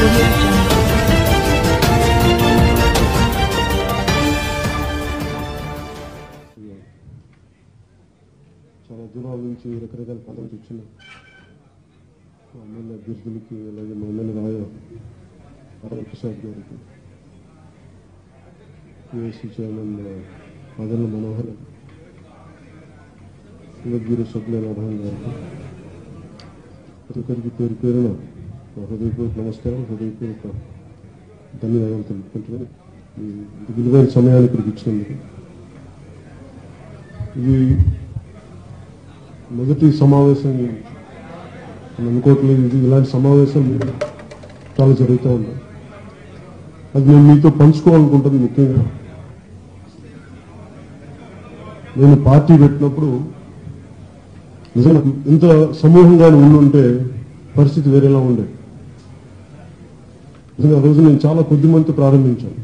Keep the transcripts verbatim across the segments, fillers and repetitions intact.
audio jungle. చాలా దూరాల నుంచి రకరకాల పనులు వచ్చిన ఎమ్మెల్యే అభ్యర్థులకి అలాగే మా ఎమ్మెల్యే రాయ ప్రసాద్ గారికి యూఎస్సీ చైర్మన్ మదన్ మనోహర్ శివగిరి సత్యనారాయణ గారికి ప్రతి ఒక్కరికి పేరు పేరున హృదయపూర్వక నమస్కారం, హృదయపూర్వక ధన్యవాదాలు తెలుపుకుంటున్నాను. ఈ విలువైన సమయాన్ని ఇక్కడికి ఇచ్చినందుకు. ఇది మొదటి సమావేశం అనుకోవట్లేదు. ఇది ఇలాంటి సమావేశాలు చాలా జరుగుతూ ఉన్నాయి. అది నేను మీతో పంచుకోవాలనుకుంటుంది. ముఖ్యంగా నేను పార్టీ పెట్టినప్పుడు నిజంగా ఇంత సమూహంగా ఉండుంటే పరిస్థితి వేరేలా ఉండే. నిజంగా ఆ రోజు నేను చాలా కొద్ది మందితో ప్రారంభించాను.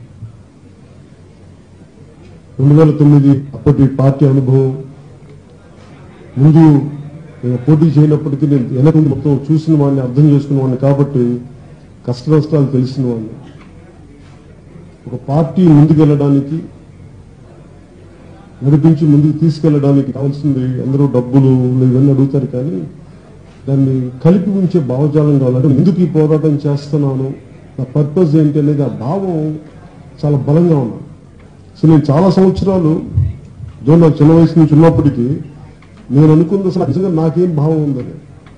రెండు వేల తొమ్మిది అప్పటి పార్టీ అనుభవం, ముందు పోటీ చేయనప్పటికీ నేను వెనక మొత్తం చూసిన వాడిని, అర్థం చేసుకున్న వాడిని కాబట్టి కష్ట నష్టాలు తెలిసిన వాడిని. ఒక పార్టీ ముందుకెళ్ళడానికి, నడిపించి ముందుకు తీసుకెళ్లడానికి కావాల్సింది అందరూ డబ్బులు ఇవన్నీ అడుగుతారు, కానీ దాన్ని కలిపి ఉంచే భావజాలం కావాలంటే ఎందుకు ఈ పోరాటం చేస్తున్నాను, నా పర్పస్ ఏంటి అనేది ఆ భావం చాలా బలంగా ఉన్నాను. సో నేను చాలా సంవత్సరాలు జో నాకు చిన్న వయసు నుంచి ఉన్నప్పటికీ నేను అనుకున్న అసలు నిజంగా నాకేం భావం ఉందని.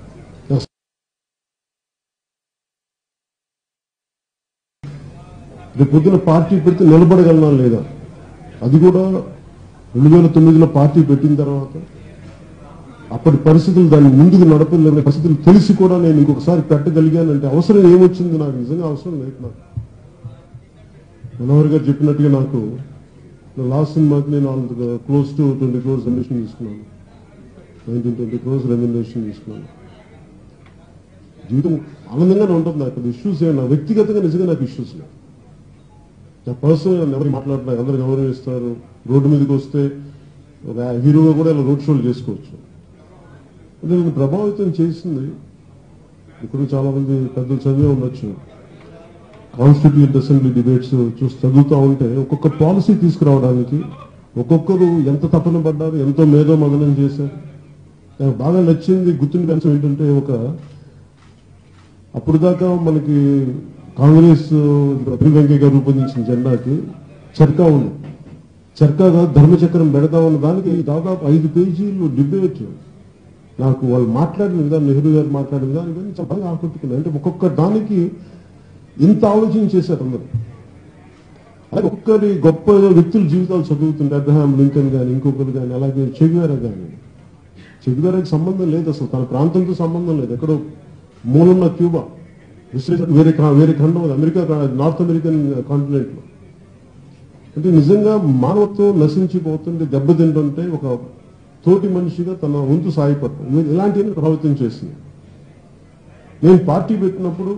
రేపు పొద్దున పార్టీ పెడితే నిలబడగలనా లేదా, అది కూడా రెండు వేల తొమ్మిదిలో పార్టీ పెట్టిన తర్వాత అప్పటి పరిస్థితులు దాన్ని ముందుకు నడపలేని పరిస్థితులు తెలిసి కూడా నేను ఇంకొకసారి పెట్టగలిగానంటే అవసరం ఏమొచ్చింది, నాకు నిజంగా అవసరం లేదు. నాకు మనోహర్ గారు చెప్పినట్టుగా నాకు లాస్ట్ సినిమాకి నేను close to twenty crores remuneration తీసుకున్నాను, నైన్టీన్ ట్వంటీ క్రోర్స్ రెమ్యునరేషన్ తీసుకున్నాను. జీవితం ఆనందంగానే ఉంటుంది. నాకు ఇష్యూస్ ఏమన్నా వ్యక్తిగతంగా నిజంగా నాకు ఇష్యూస్ లేదు. నా పర్సనల్ ఎవరికి మాట్లాడుతున్నారు, అందరు గౌరవిస్తారు. రోడ్డు మీదకి వస్తే ఒక హీరోగా కూడా ఇలా రోడ్ షోలు చేసుకోవచ్చు. అంటే నేను ప్రభావితం చేసింది, ఇప్పుడు చాలా మంది పెద్దలు చదివే ఉండొచ్చు, కాన్స్టిట్యూయెంట్ అసెంబ్లీ డిబేట్స్ చూసి చదువుతూ ఉంటే ఒక్కొక్క పాలసీ తీసుకురావడానికి ఒక్కొక్కరు ఎంత తపన పడ్డారు, ఎంతో మేధో మదనం చేశారు. నాకు బాగా నచ్చింది గుర్తుండి అంశం ఏంటంటే, ఒక అప్పుడు దాకా మనకి కాంగ్రెస్ వెంకయ్య గారు రూపొందించిన జెండాకి చర్కా ఉంది, చర్కాగా ధర్మచక్రం పెడతామన్న దానికి దాదాపు ఐదు పేజీలు డిబేట్. నాకు వాళ్ళు మాట్లాడిన విధానం, నెహ్రూ గారు మాట్లాడిన విధానం కానీ చాలా బాగా ఆకట్టుకున్నాయి. అంటే ఒక్కొక్క దానికి ఇంత ఆలోచన చేశారు అందరూ. అలాగే ఒక్కరి గొప్ప వ్యక్తుల జీవితాలు చదువుతుంటే అబ్రహాం లింకన్ కానీ ఇంకొకరు కానీ, అలాగే చెగువేరా కానీ, చెగువేరాకి సంబంధం లేదు అసలు, తన ప్రాంతంతో సంబంధం లేదు. ఎక్కడో మూలన్న క్యూబా, వేరే వేరే ఖండం, అమెరికా, నార్త్ అమెరికన్ కాంటినెంట్ లో. అంటే నిజంగా మానవత్వం నశించిపోతుంటే, దెబ్బతింటుంటే ఒక తోటి మనిషిగా తన వంతు సాయపడతాం, ఇలాంటివన్నీ ప్రభావితం చేస్తుంది. నేను పార్టీ పెట్టినప్పుడు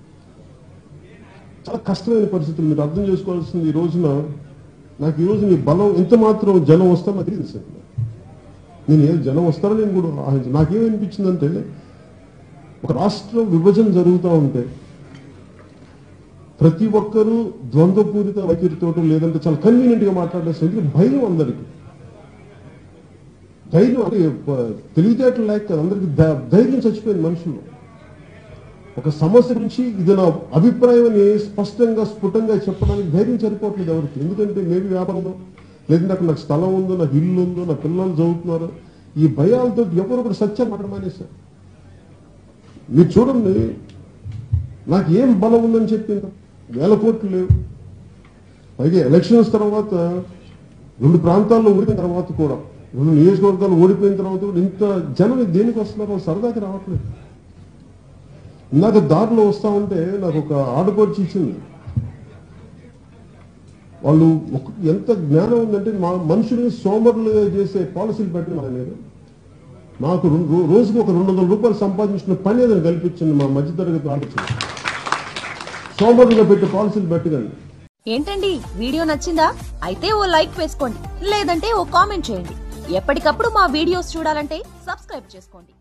చాలా కష్టమైన పరిస్థితులు మీరు అర్థం చేసుకోవాల్సింది. ఈ రోజున నాకు ఈ రోజు నీ బలం ఎంత మాత్రం జనం వస్తారో నాకు తెలుసు. నేను ఏ జనం వస్తారో నేను కూడా నాకేమనిపించిందంటే, ఒక రాష్ట్రం విభజన జరుగుతూ ఉంటే ప్రతి ఒక్కరూ ద్వంద్వపూరిత వైఖరితో, లేదంటే చాలా కన్వీనియంట్ గా మాట్లాడేసరికి భయం అందరికీ. ధైర్యం అంటే తెలివితేటలు లేక కదా, అందరికీ ధైర్యం చచ్చిపోయింది మనుషులు. ఒక సమస్య గురించి ఇది నా అభిప్రాయం అని స్పష్టంగా స్ఫుటంగా చెప్పడానికి ధైర్యం సరిపోవట్లేదు ఎవరికి. ఎందుకంటే మేబీ వ్యాపారంలో, లేదంటే అక్కడ నాకు స్థలం ఉందో, నాకు ఇల్లు ఉందో, నా పిల్లలు చదువుతున్నారు, ఈ భయాలతో ఎవరు కూడా సత్యాన్ని మాట మానేశారు. మీరు చూడండి, నాకు ఏం బలం ఉందని చెప్పింది, వేల కోట్లు లేవు. పైగా ఎలక్షన్స్ తర్వాత రెండు ప్రాంతాల్లో ఓడిపోయిన తర్వాత కూడా, రెండు నియోజకవర్గాలు ఓడిపోయిన తర్వాత కూడా ఇంత జనం దేనికి వస్తున్నారు, సరదాకి రావట్లేదు. ఇందాక దారిలో వస్తా ఉంటే నాకు ఒక ఆడపడిచి ఇచ్చింది. వాళ్ళు ఎంత జ్ఞానం ఉందంటే, మా మనుషుల్ని సోమరులు చేసే పాలసీలు పెట్టడం అనేది. నాకు రోజుకి ఒక రెండు వందల రూపాయలు సంపాదించిన పని ఏదైనా కల్పించండి, మా మధ్యతరగతి ఆలోచన. సోమరులుగా పెట్టే పాలసీలు పెట్టగండి. ఏంటండి వీడియో నచ్చిందా? అయితే ఓ లైక్ వేసుకోండి, లేదంటే ఓ కామెంట్ చేయండి. ఎప్పటికప్పుడు మా వీడియోస్ చూడాలంటే సబ్స్క్రైబ్ చేసుకోండి.